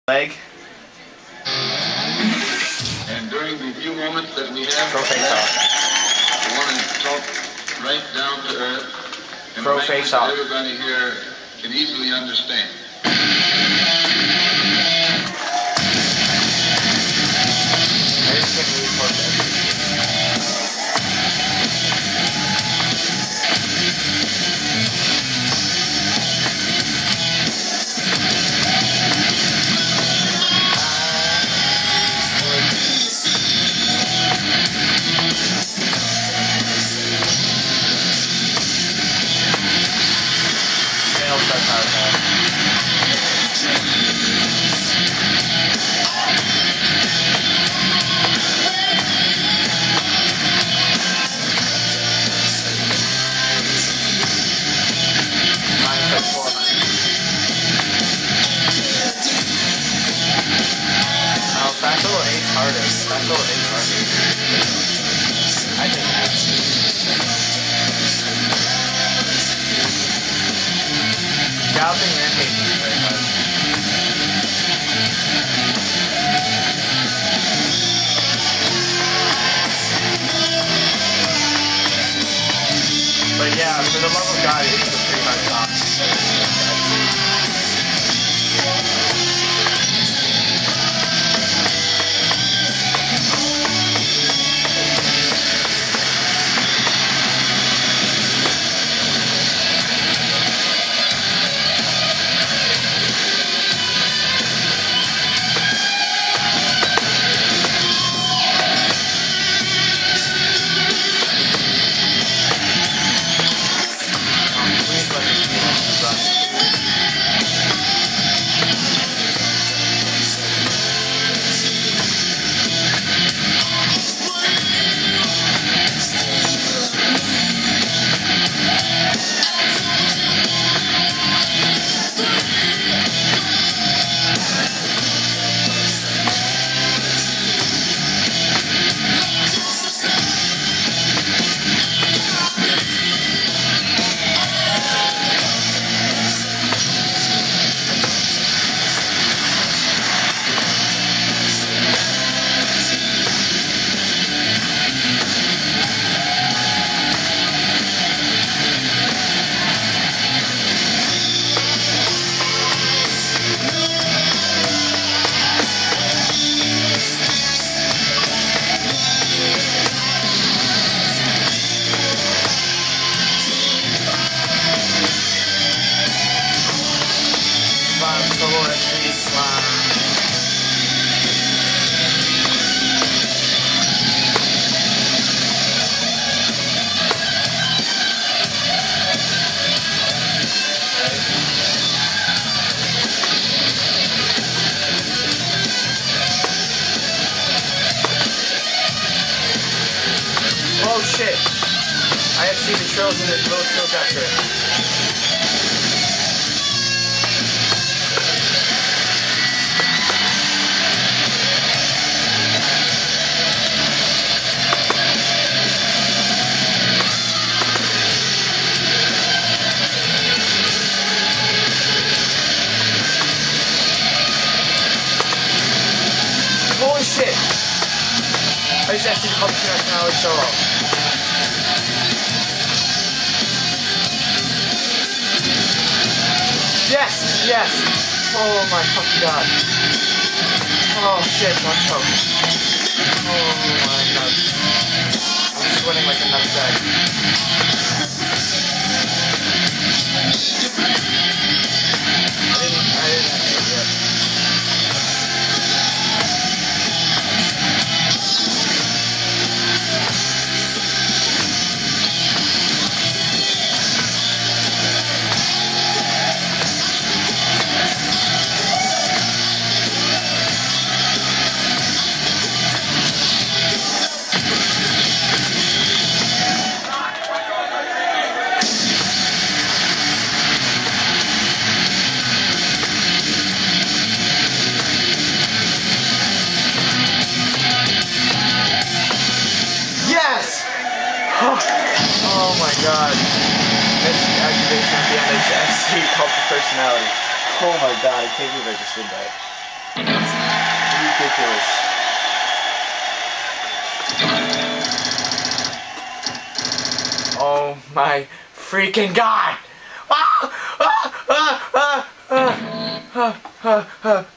leg. And during the few moments that we have, Throw face off. I want to talk right down to earth and Throw face off. everybody here can easily understand. I just can't really post everything. Galloping rampage is very hard. But yeah, for the love of God, it's a pretty hard song. Oh shit! I FC'd the trills in this little trill vector. Holy shit! I just FC'd the public nationality solo. Yes! Yes! Oh my fucking god. Oh shit, one choke. Oh my god. I'm sweating like a nutsack. I didn't have it yet. Oh my god. This activation at the end of FC called for personality. Oh my god, I can't believe I just did that. ridiculous. Oh my freaking god! Ah! Ah! Ah! Ah! Ah! Ah! Ah!